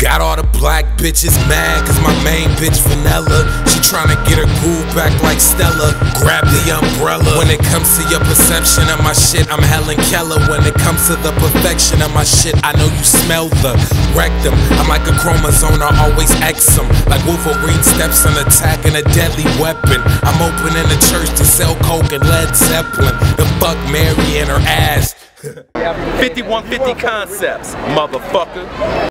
Got all the black bitches mad cause my main bitch Vanilla, she tryna get her groove back like Stella. Grab the umbrella. When it comes to your perception of my shit, I'm Helen Keller. When it comes to the perfection of my shit, I know you smell the rectum. I'm like a chromosome, I always X them. Like Wolverine steps on attacking a deadly weapon. I'm opening a church to sell coke and Led Zeppelin. The fuck Mary and her ass. 5150 Concepts, motherfucker.